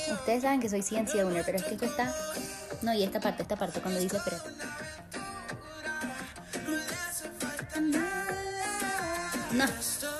Ustedes saben que soy CNC owner, pero es que esto está... No, y esta parte cuando dice espérate. No.